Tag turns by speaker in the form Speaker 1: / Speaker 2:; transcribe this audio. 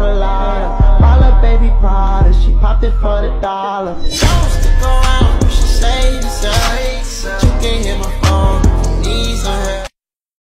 Speaker 1: colada. Ball up baby Prada, she popped it for the dollar. Don't stick around.